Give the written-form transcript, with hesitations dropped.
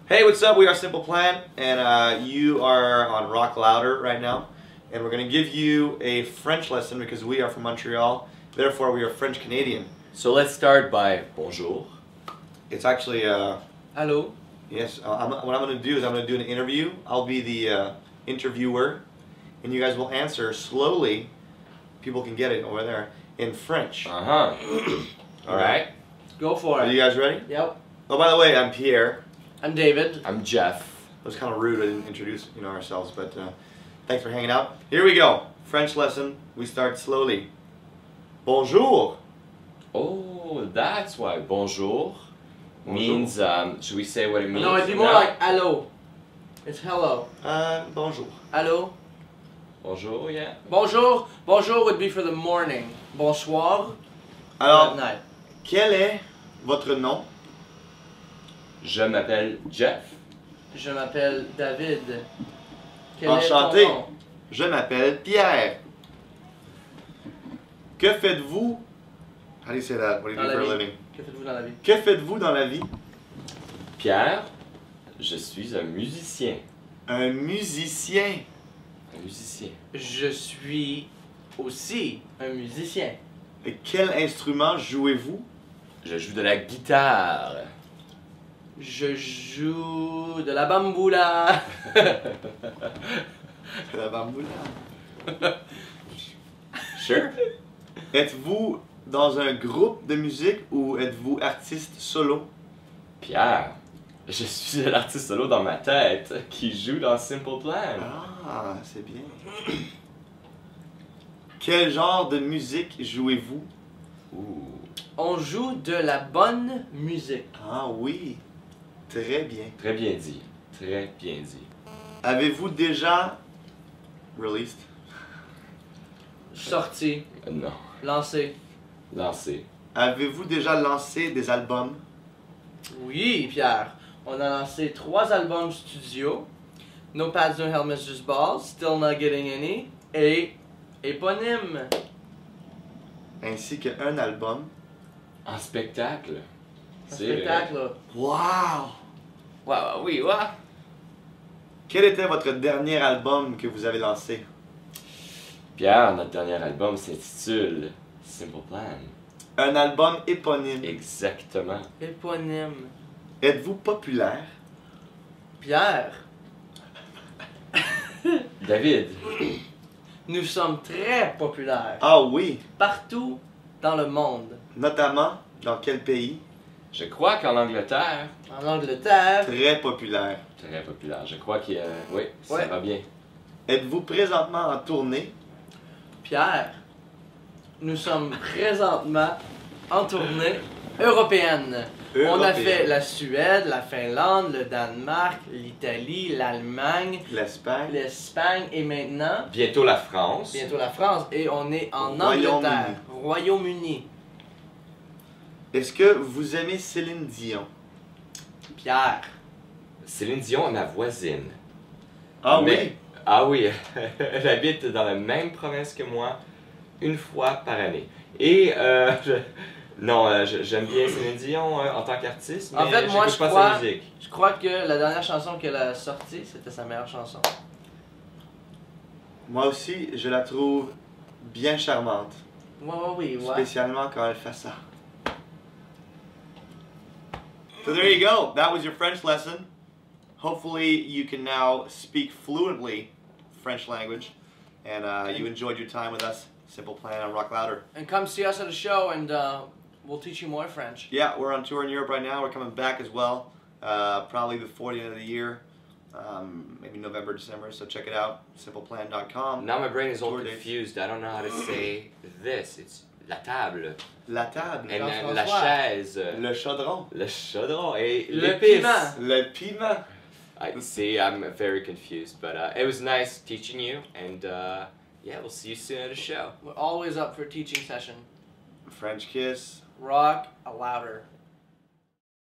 Hey, what's up? We are Simple Plan, and you are on Rock Louder right now. And we're going to give you a French lesson because we are from Montreal. Therefore, we are French Canadian. So let's start by bonjour. It's actually, Hello. yes, what I'm going to do is I'm going to do an interview. I'll be the interviewer, and you guys will answer slowly. People can get it over there in French. All right. Go for Are it. you guys ready? Yep. Oh, by the way, I'm Pierre. I'm David. I'm Jeff. It was kind of rude I didn't introduce ourselves, but thanks for hanging out. Here we go. French lesson. We start slowly. Bonjour. Oh, that's why bonjour, Bonjour. means, should we say what it means? No, it'd be more like hello. It's hello. Bonjour. Hello. Bonjour, yeah. Bonjour. Bonjour would be for the morning. Bonsoir. At Alors, night. quel est votre nom? Je m'appelle Jeff. Je m'appelle David. Quel Enchanté. est ton nom? Je m'appelle Pierre. Que faites-vous? How do you say that? What do you Dans do la for a vie. living? Que faites-vous dans la vie? Que faites-vous dans la vie? Pierre, je suis un musicien. Un musicien. Un musicien. Je suis aussi un musicien. Et quel instrument jouez-vous? Je joue de la guitare. Je joue de la bamboula. La bamboula. Sure. Êtes-vous dans un groupe de musique ou êtes-vous artiste solo? Pierre, je suis l'artiste solo dans ma tête qui joue dans Simple Plan. Ah, c'est bien. Quel genre de musique jouez-vous? Ouh. On joue de la bonne musique. Ah oui, très bien. Très bien dit. Très bien dit. Avez-vous déjà released? Sorti. Non. Lancé. Lancé. Avez-vous déjà lancé des albums? Oui, Pierre. On a lancé 3 albums studio. No Pads, No Helmets, Just Balls. Still Not Getting Any. Et éponyme. Ainsi qu'un album. En spectacle. Un C'est spectacle. Wow! Wow, oui, ouais. Quel était votre dernier album que vous avez lancé? Pierre, notre dernier album s'intitule Simple Plan. Un album éponyme. Exactement. Éponyme. Êtes-vous populaire? Pierre. David, Nous sommes très populaires. Ah oui, Partout dans le monde. notamment dans quel pays? je crois qu'en Angleterre, En Angleterre. Très populaire. très populaire. Je crois que oui, ça Ouais. va bien. Êtes-vous présentement en tournée? Pierre. Nous sommes présentement en tournée européenne. On a fait la Suède, la Finlande, le Danemark, l'Italie, l'Allemagne, l'Espagne. l'Espagne et maintenant, Bientôt la France. bientôt la France. Et on est en Royaume-Uni. Angleterre, Royaume-Uni. Est-ce que vous aimez Céline Dion? Pierre. Céline Dion est ma voisine. Ah Mais- Ah oui, elle habite dans la même province que moi, une fois par année. Et j'aime bien Céline Dion en tant qu'artiste, mais En fait, moi, j'écoute je pas crois- sa musique. Je crois que la dernière chanson qu'elle a sortie, c'était sa meilleure chanson. Moi aussi, je la trouve bien charmante. Oui. Spécialement quand elle fait ça. So there you go. That was your French lesson. Hopefully you can now speak fluently French language. And you enjoyed your time with us. Simple Plan on Rock Louder. And come see us at a show and we'll teach you more French. Yeah, we're on tour in Europe right now. We're coming back as well. Probably before the end of the year. Maybe November, December. So check it out. Simpleplan.com. Now my brain is all Tour dates. confused. I don't know how to say this. It's la table. La table. And Jean-François. la chaise. Le chaudron. Le chaudron et Le l'épice. piment. Le piment. I see. I'm very confused, but it was nice teaching you, and yeah, we'll see you soon at a show. We're always up for a teaching session. French kiss. Rock louder.